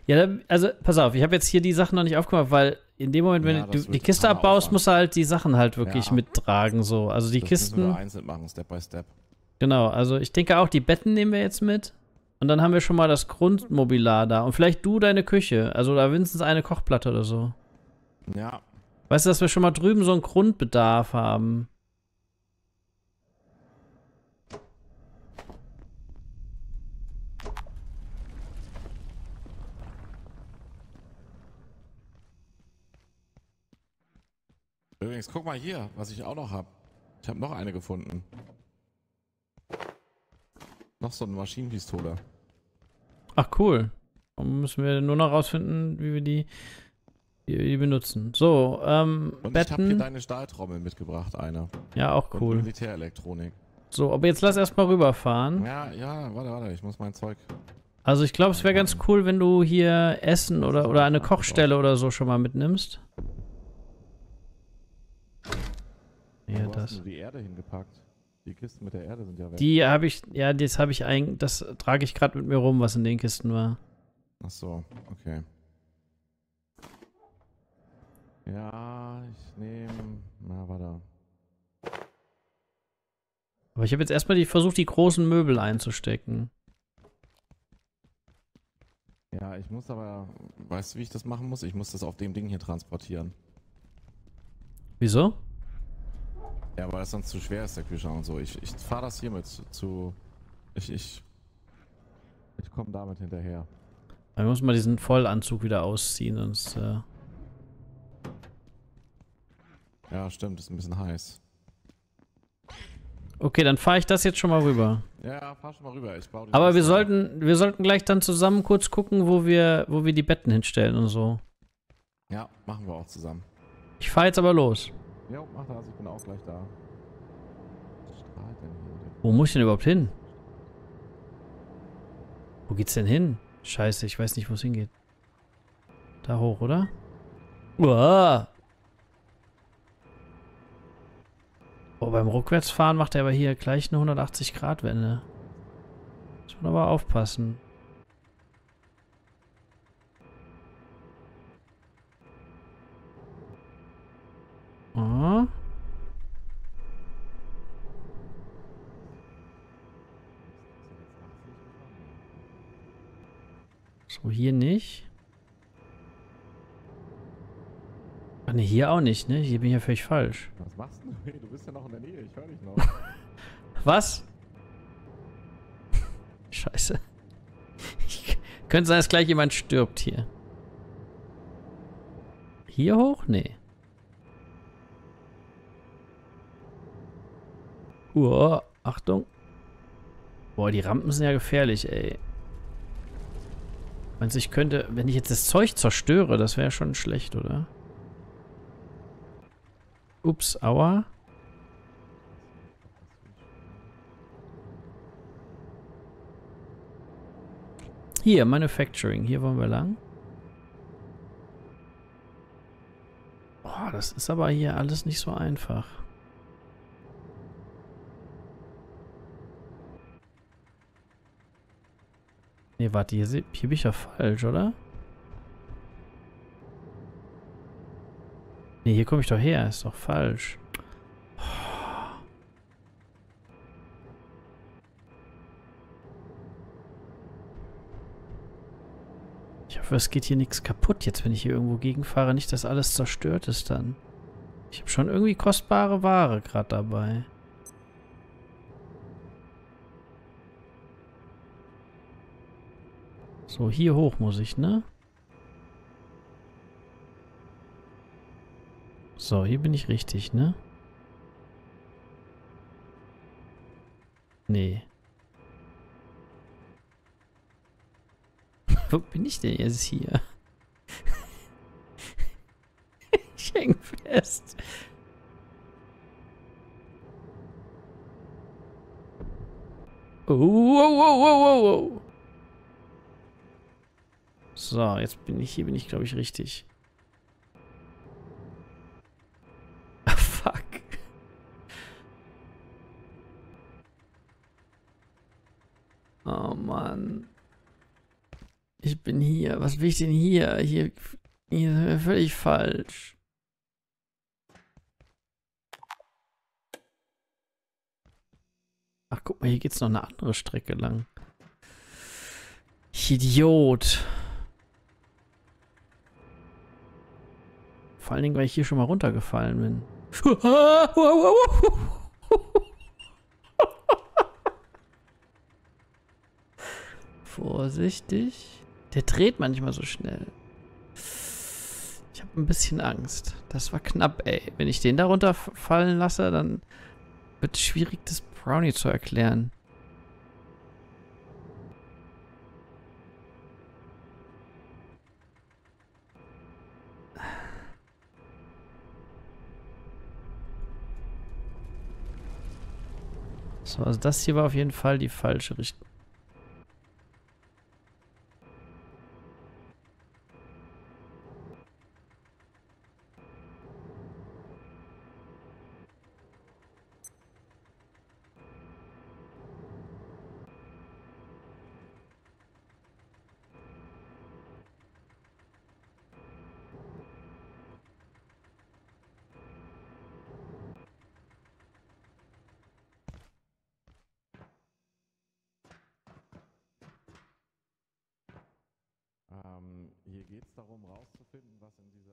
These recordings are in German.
Ja, also pass auf, ich habe jetzt hier die Sachen noch nicht aufgemacht, weil in dem Moment, wenn Ja, du das die wird Kiste totaler abbaust, Aufwand. musst du halt die Sachen halt wirklich Ja. mittragen, so. Also die Das müssen wir Kisten, einzeln machen, Step by Step. genau, also ich denke auch, die Betten nehmen wir jetzt mit. Und dann haben wir schon mal das Grundmobiliar da. Und vielleicht du deine Küche, also da wenigstens eine Kochplatte oder so. Ja. Weißt du, dass wir schon mal drüben so einen Grundbedarf haben? Übrigens, guck mal hier, was ich auch noch habe. Ich habe noch eine gefunden. Noch so eine Maschinenpistole. Ach, cool. Dann müssen wir nur noch rausfinden, wie wir die benutzen. So, Und ich habe hier Betten. deine Stahltrommel mitgebracht, eine. Ja, auch Und cool. Militärelektronik. So, aber jetzt lass erstmal rüberfahren. Ja, ja, warte, ich muss mein Zeug. Also ich glaube, es wäre ganz cool, wenn du hier Essen oder eine Kochstelle oder so schon mal mitnimmst. Ja, Wo hast das. du die Erde hingepackt? Die Kisten mit der Erde sind ja weg. Die habe ich, ja, das trage ich gerade mit mir rum, was in den Kisten war. Ach so, okay. Ja, ich nehme. Na, warte. Aber ich habe jetzt erstmal versucht, die großen Möbel einzustecken. Ja, ich muss aber. Weißt du, wie ich das machen muss? Ich muss das auf dem Ding hier transportieren. Wieso? Ja, weil es sonst zu schwer ist, der Kühlschrank und so. Ich fahre das hier mit zu. Ich komme damit hinterher. Ich muss mal diesen Vollanzug wieder ausziehen, sonst. Ja, stimmt, ist ein bisschen heiß. Okay, dann fahre ich das jetzt schon mal rüber. Ja, fahr schon mal rüber. Ich baue die Aber wir Kiste. sollten gleich dann zusammen kurz gucken, wo wir die Betten hinstellen und so. Ja, machen wir auch zusammen. Ich fahre jetzt aber los. Jo, mach das, ich bin auch gleich da. Was strahlt denn hier? Wo muss ich denn überhaupt hin? Wo geht's denn hin? Scheiße, ich weiß nicht, wo es hingeht. Da hoch, oder? Uah. Oh, beim Rückwärtsfahren macht er aber hier gleich eine 180-Grad-Wende. Muss man aber aufpassen. Oh. So, hier nicht. Ach ne, hier auch nicht, ne? Hier bin ich ja völlig falsch. Was machst du? Hey, du bist ja noch in der Nähe, ich höre dich noch. Was? Scheiße. Könnte sein, dass gleich jemand stirbt hier. Hier hoch? Nee. Achtung. Boah, die Rampen sind ja gefährlich, ey. Meinst du, ich könnte, wenn ich jetzt das Zeug zerstöre, das wäre schon schlecht, oder? Ups, aua. Hier, Manufacturing. Hier wollen wir lang. Boah, das ist aber hier alles nicht so einfach. Nee, warte, hier bin ich ja falsch, oder? Nee, hier komme ich doch her. Ist doch falsch. Ich hoffe, es geht hier nichts kaputt jetzt, wenn ich hier irgendwo gegenfahre. Nicht, dass alles zerstört ist dann. Ich habe schon irgendwie kostbare Ware gerade dabei. So, hier hoch muss ich, ne? So, hier bin ich richtig, ne? Nee. Wo bin ich denn jetzt hier? Ich häng fest. Oh, oh, oh, oh, oh. So, jetzt bin ich, hier bin ich, glaube ich, richtig. Ah, fuck. Oh, Mann. Ich bin hier. Was will ich denn hier? Hier sind wir völlig falsch. Ach, guck mal, hier geht's noch eine andere Strecke lang. Ich Idiot. Vor allen Dingen, weil ich hier schon mal runtergefallen bin. Vorsichtig. Der dreht manchmal so schnell. Ich habe ein bisschen Angst. Das war knapp, ey. Wenn ich den da runterfallen lasse, dann wird es schwierig, das Brownie zu erklären. So, also das hier war auf jeden Fall die falsche Richtung. Hier geht es darum, rauszufinden, was in dieser...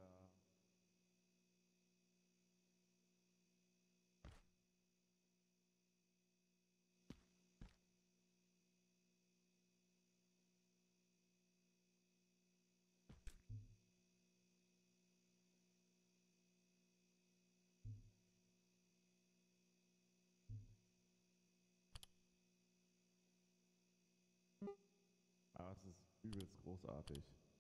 Ah, es ist übelst großartig.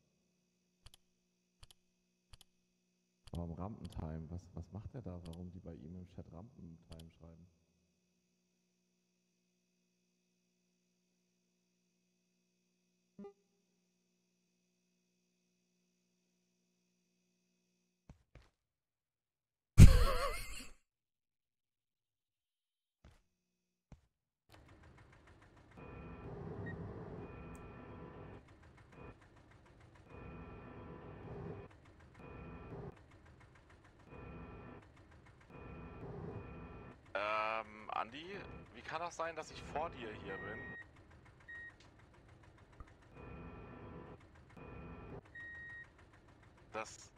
Warum Rampentime? Was macht er da? Warum die bei ihm im Chat Rampentime schreiben? Andi, wie kann das sein, dass ich vor dir hier bin? Das...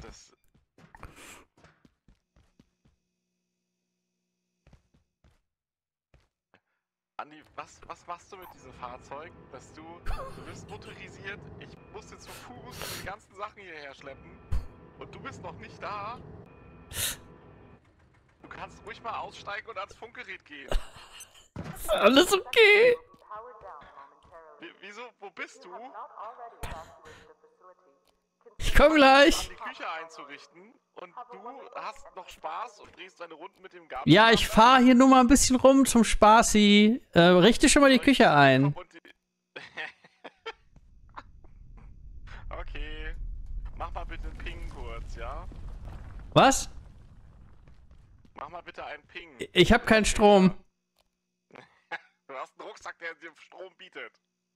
Andi, was machst du mit diesem Fahrzeug? Du bist motorisiert, ich musste zu Fuß die ganzen Sachen hierher schleppen und du bist noch nicht da? Du kannst ruhig mal aussteigen und ans Funkgerät gehen. Ist alles okay? Wieso? Wo bist du? Ich komme gleich. An die Küche einzurichten und du hast noch Spaß und drehst deine Runden mit dem Garten. Ja, ich fahre hier nur mal ein bisschen rum zum Spaßi. Richte schon mal die Küche ein. Okay. Mach mal bitte einen Ping kurz, ja? Was? Mach mal bitte einen Ping. Ich habe keinen Strom. Du hast einen Rucksack, der dir Strom bietet.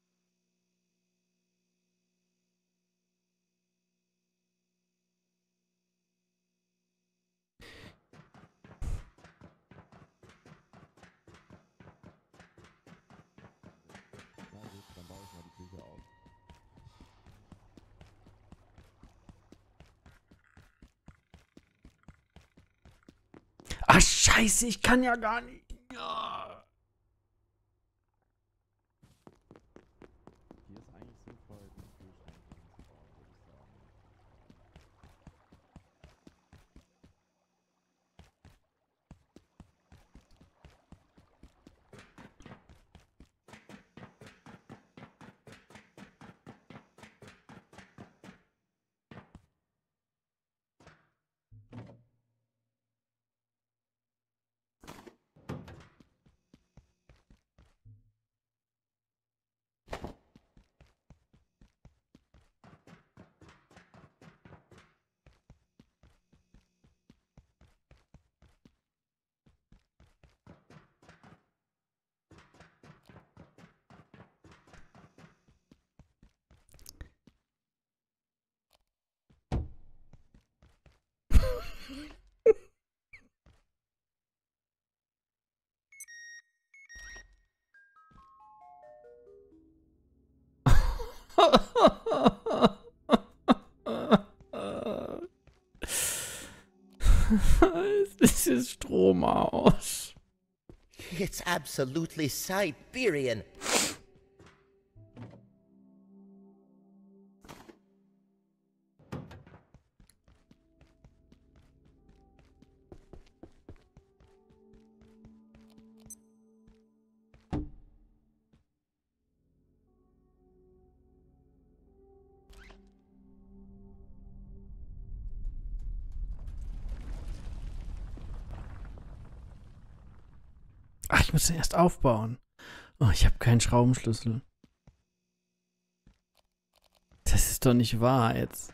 Na gut, dann baue ich mal die Küche auf. Ach, scheiße, ich kann ja gar nicht. Ja. Hier ist eigentlich sinnvoll, den Kühlschrank hinzubauen, würde ich sagen. Es ist Strom aus. It's absolutely Siberian. Ach, ich muss den erst aufbauen. Oh, ich habe keinen Schraubenschlüssel. Das ist doch nicht wahr jetzt.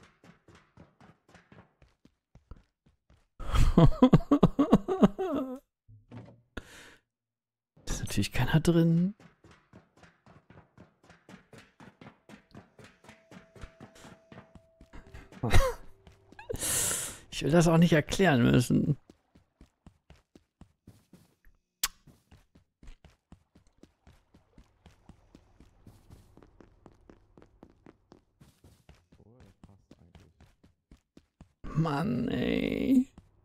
Da ist natürlich keiner drin. Ich will das auch nicht erklären müssen. Mann, ey.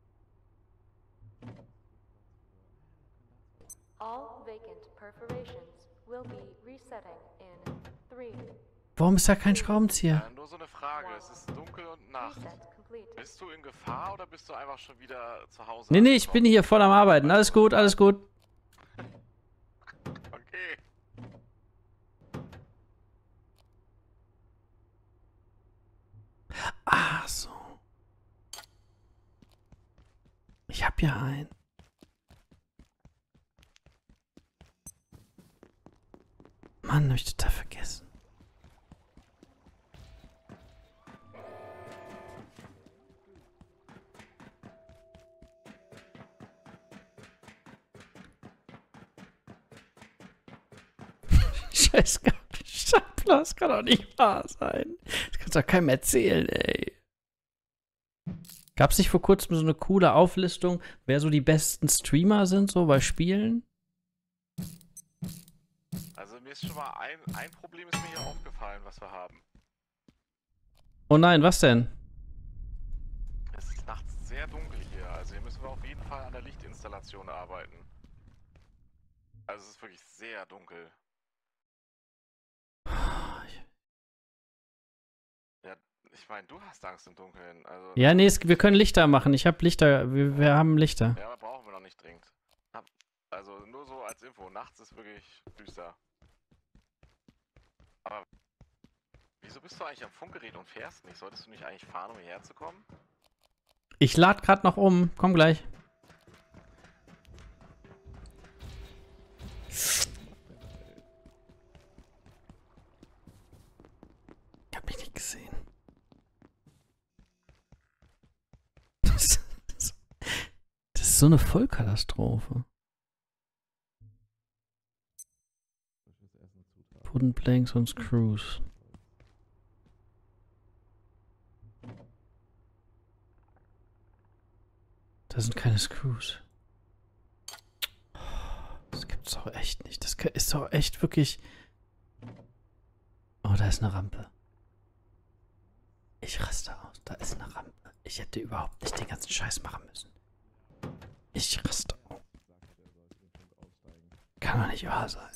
All vacant perforations will be resetting in 3. Warum ist da kein Schraubenzieher? Nur so eine Frage, es ist dunkel und Nacht. Reset complete. Bist du in Gefahr oder bist du einfach schon wieder zu Hause? Nee, ich bin hier voll am Arbeiten. Alles gut, alles gut. Okay. Ach so. Ich hab ja einen. Mann, hab ich total vergessen. Scheiß Stapler, das kann doch nicht wahr sein. Das kannst doch keinem erzählen, ey. Gab es nicht vor kurzem so eine coole Auflistung, wer so die besten Streamer sind, so bei Spielen? Also mir ist schon mal ein Problem ist mir hier aufgefallen, was wir haben. Oh nein, was denn? Es ist nachts sehr dunkel hier, also hier müssen wir auf jeden Fall an der Lichtinstallation arbeiten. Also es ist wirklich sehr dunkel. Ja, ich meine, du hast Angst im Dunkeln. Also, Ja, nee, wir können Lichter machen. Ich habe Lichter. Wir haben Lichter. ja, aber brauchen wir noch nicht dringend. Also nur so als Info, nachts ist wirklich düster. Aber wieso bist du eigentlich am Funkgerät und fährst nicht? Solltest du nicht eigentlich fahren, um hierher zu kommen? Ich lade gerade noch um. Komm gleich. Ich hab mich nicht gesehen. Das ist so eine Vollkatastrophe. Wooden Planks und Screws. Da sind keine Screws. Das gibt's doch echt nicht. Das ist doch echt wirklich... Oh, da ist eine Rampe. Ich raste aus. Da ist eine Rampe. Ich hätte überhaupt nicht den ganzen Scheiß machen müssen. Ich raste aus. Kann doch nicht wahr sein.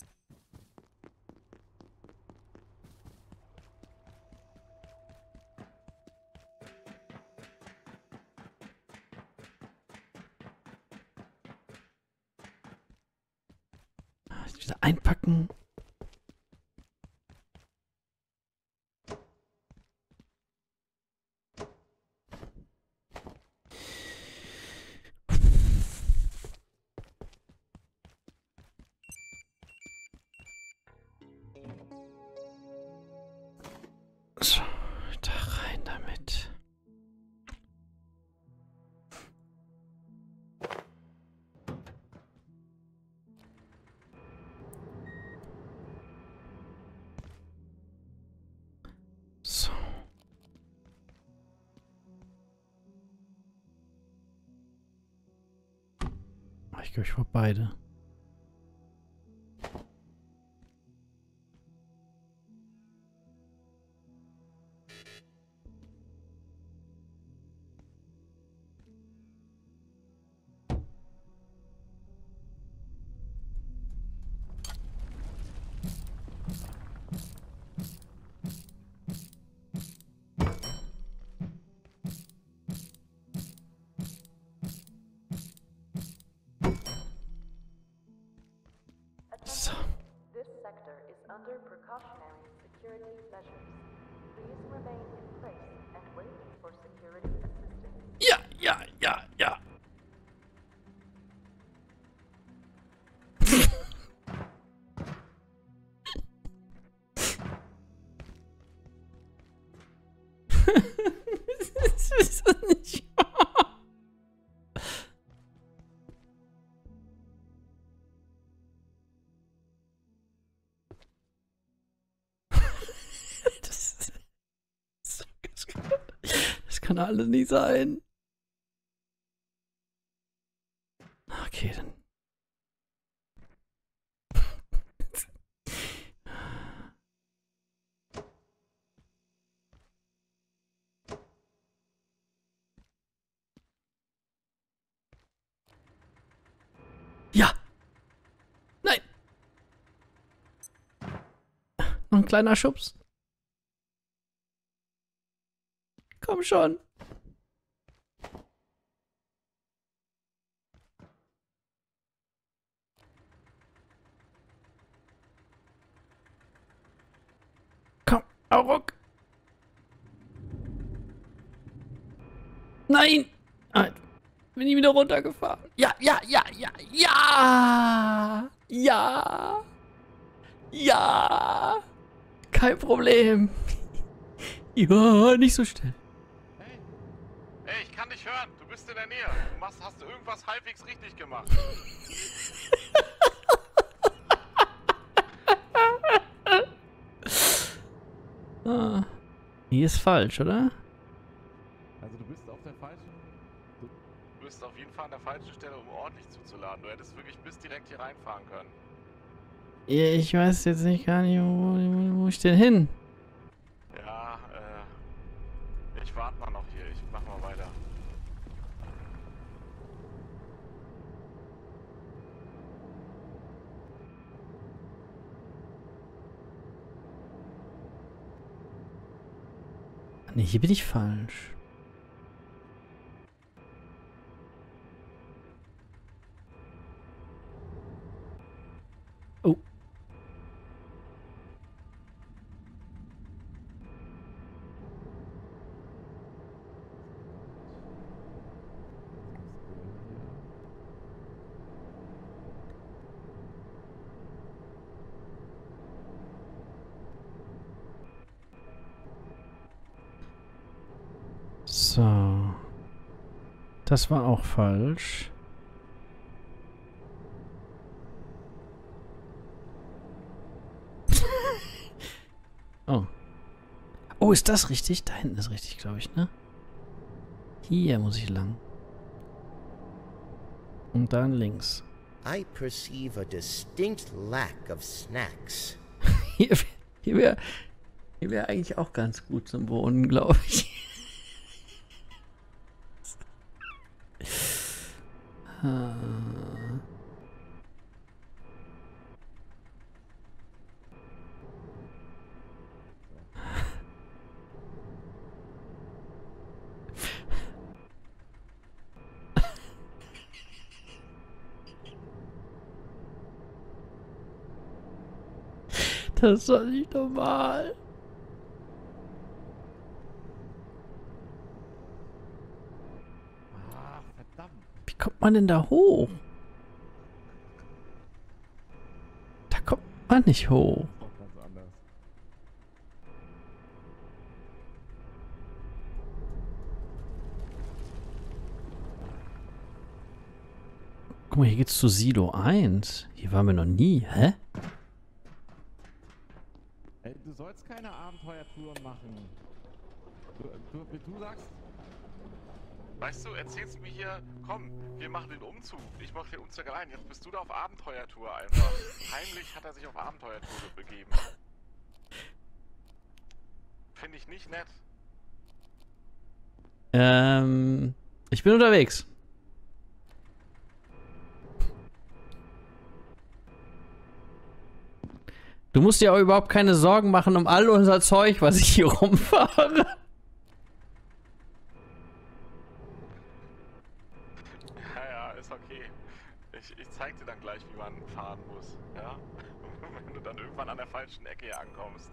Jetzt wieder einpacken. So, da rein damit. So. Ich glaube, ich brauche beide. So. This sector is under precautionary security measures. Please remain in place and wait for security assistance. Ja, ja, ja, ja. Das ist nicht wahr. Das kann alles nicht sein. Okay, dann. Ja! Nein! Noch ein kleiner Schubs. Komm schon. Komm, Auruck. Nein! Ah, bin ich wieder runtergefahren. Ja, ja, ja, ja, ja! Ja! Ja! Kein Problem. Ja, nicht so schnell. Hey! Hey, ich kann dich hören. Du bist in der Nähe. Hast du irgendwas halbwegs richtig gemacht? Ah, hier ist falsch, oder? Also du bist auf der falschen... Du bist auf jeden Fall an der falschen Stelle, um ordentlich zuzuladen. Du hättest wirklich bis direkt hier reinfahren können. Ja, ich weiß jetzt nicht gar nicht, wo ich denn hin? Ja, ich warte mal noch hier. Ich mach mal weiter. Ne, hier bin ich falsch. Oh. So. Das war auch falsch. Oh. Oh, ist das richtig? Da hinten ist richtig, glaube ich, ne? Hier muss ich lang. Und dann links. I perceive a distinct lack of snacks. Hier wär eigentlich auch ganz gut zum Wohnen, glaube ich. Ah. Das ist doch nicht normal. Ah, verdammt. Wie kommt man denn da hoch? Da kommt man nicht hoch. Auch ganz anders. Guck mal, hier geht's zu Silo 1. Hier waren wir noch nie. Hä? Ey, du sollst keine Abenteuertouren machen. Du sagst... Weißt du, erzählst mir hier, komm, wir machen den Umzug. Ich mache den Umzug allein. Jetzt bist du da auf Abenteuertour einfach. Heimlich hat er sich auf Abenteuertour begeben. Finde ich nicht nett. Ich bin unterwegs. Du musst dir auch überhaupt keine Sorgen machen um all unser Zeug, was ich hier rumfahre. Ja, ist okay. Ich zeig dir dann gleich, wie man fahren muss, ja? Wenn du dann irgendwann an der falschen Ecke hier ankommst.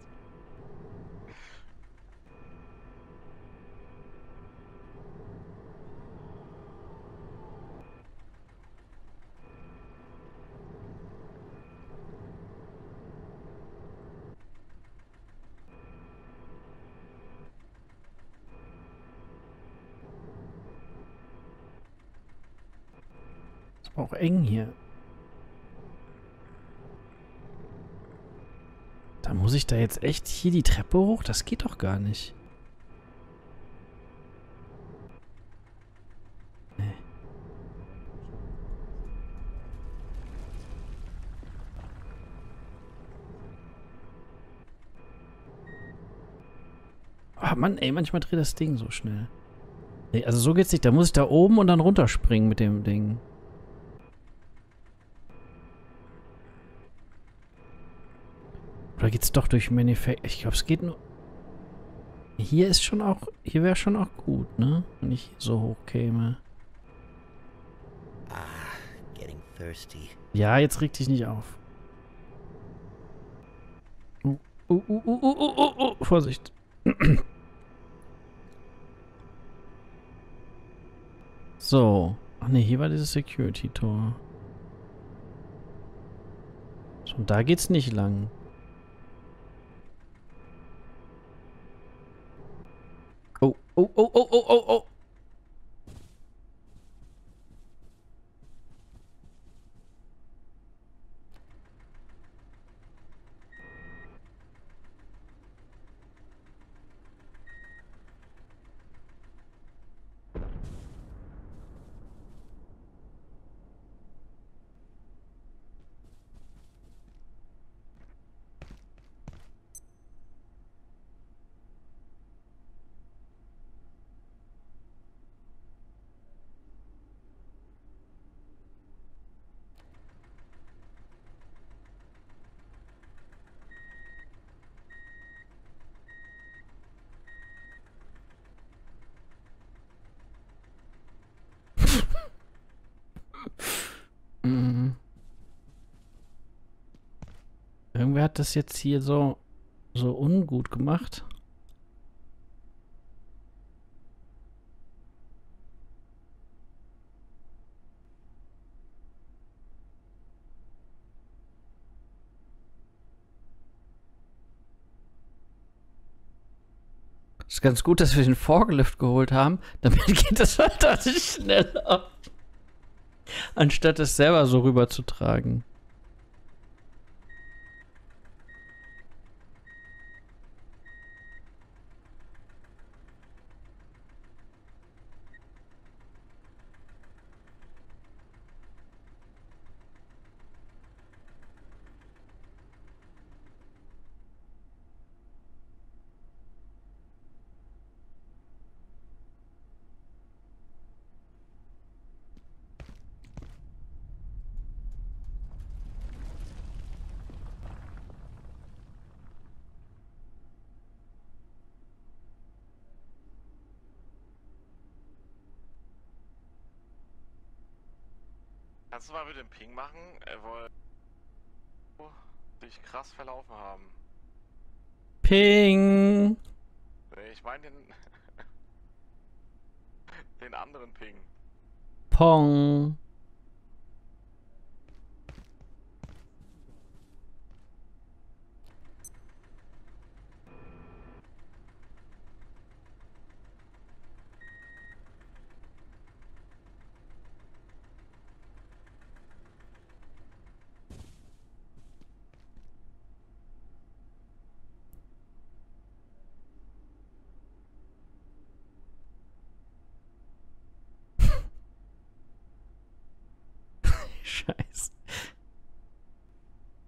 Ist auch eng hier. Da muss ich da jetzt echt hier die Treppe hoch? Das geht doch gar nicht. Nee. Ah, Mann, ey, manchmal dreht das Ding so schnell. Nee, also so geht's nicht. Da muss ich da oben und dann runterspringen mit dem Ding. Oder geht's doch durch Manufacturing? Ich glaube, es geht nur... Hier ist schon auch... Hier wäre schon auch gut, ne? Wenn ich so hoch käme. Getting thirsty. Ja, jetzt reg dich nicht auf. Vorsicht. So. Ach ne, hier war dieses Security-Tor. So, und da geht's nicht lang. Oh. Irgendwer hat das jetzt hier so ungut gemacht. Ist ganz gut, dass wir den Forklift geholt haben. Damit geht das halt deutlich schneller. Anstatt es selber so rüber zu tragen. Kannst du mal bitte den Ping machen? Er wollte sich krass verlaufen haben. Ping! Nee, ich meine den... den anderen Ping. Pong!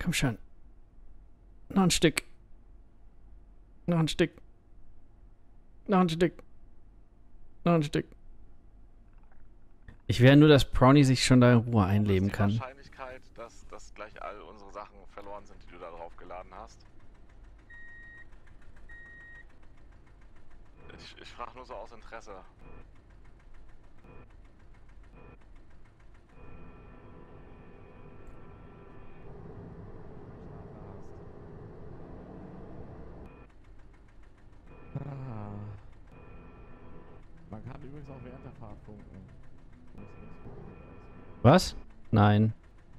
Komm schon. Noch ein Stück. Noch ein Stück. Noch ein Stück. Noch ein Stück. Ich will nur, dass Brownie sich schon da in Ruhe einleben kann. Die Wahrscheinlichkeit, dass gleich all unsere Sachen verloren sind, die du da drauf geladen hast. Ich frage nur so aus Interesse. Man kann übrigens auch während der Fahrt funken. Was? Nein.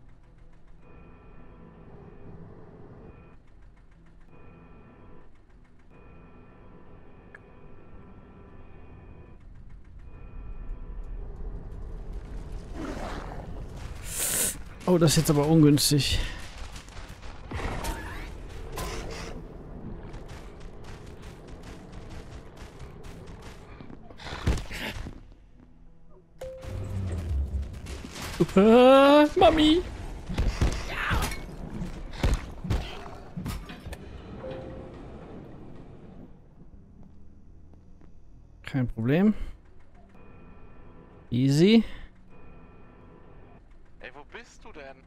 Oh, das ist jetzt aber ungünstig. Mami! Kein Problem. Easy. Ey, wo bist du denn?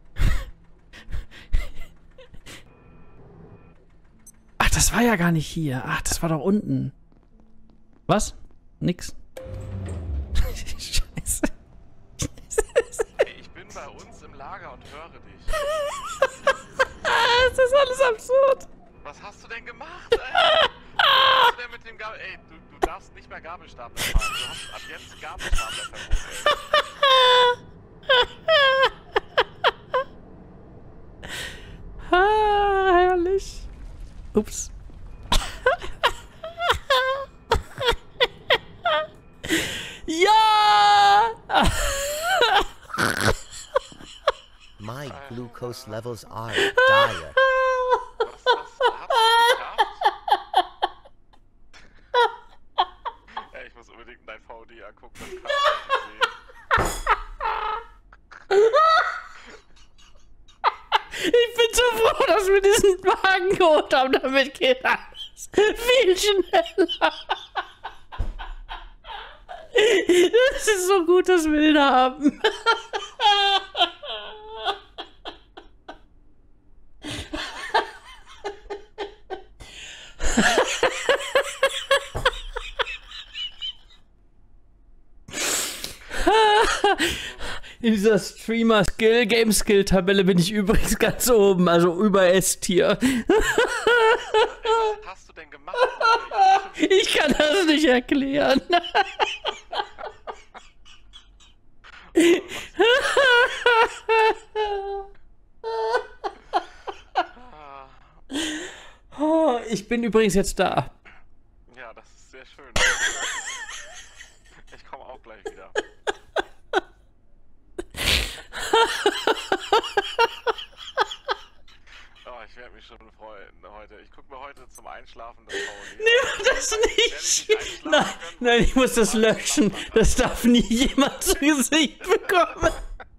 Ach, das war ja gar nicht hier. Ach, das war doch unten. Was? Nix. Scheiße. Ey, ich bin bei uns im Lager und höre dich. Das ist alles absurd. Was hast du denn gemacht, ey? Was hast du denn mit dem Gabel... Ey, du darfst nicht mehr Gabelstapler fahren. Du hast ab jetzt Gabelstaplerverbot, ey. Herrlich. Ups. Ja! My glucose levels are dire. Was hast du geschafft? Ey, ich muss unbedingt dein VD angucken, das kann ich nicht sehen. Ich bin so froh, dass wir diesen Wagen geholt haben. Damit geht alles viel schneller. Das ist so gut, dass wir den haben. In dieser Streamer-Skill-Game-Skill-Tabelle bin ich übrigens ganz oben, also über S-Tier. Was hast du denn gemacht? Ich kann das nicht erklären. Oh, ich bin übrigens jetzt da. Ja, das ist sehr schön. Ich komme auch gleich wieder. Oh, ich werde mich schon freuen heute. Ich gucke mir heute zum Einschlafen das VOD. Nimm das nicht! Nein, ich muss das löschen. Das darf nie jemand zu Gesicht bekommen.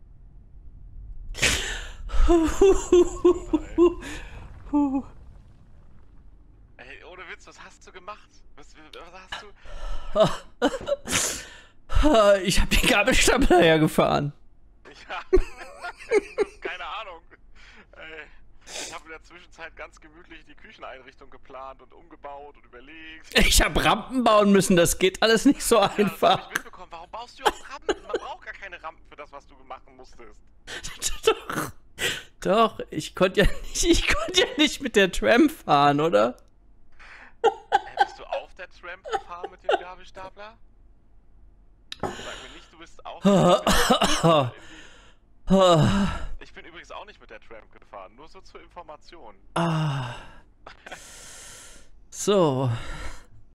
Ey, ohne Witz, was hast du gemacht? Was hast du... Ich habe den Gabelstapler hergefahren. Ja, keine Ahnung. Ey, ich habe in der Zwischenzeit ganz gemütlich die Kücheneinrichtung geplant und umgebaut und überlegt. Ich habe Rampen bauen müssen, das geht alles nicht so Das einfach. hab ich mitbekommen. Warum baust du überhaupt Rampen? Man braucht gar keine Rampen für das, was du machen musstest. Doch, ich konnte ja nicht mit der Tram fahren, oder? Bist du auf der Tramp gefahren mit dem Gabelstapler? Sag mir nicht, du bist auch. Ich bin übrigens auch nicht mit der Tramp gefahren, nur so zur Information. So.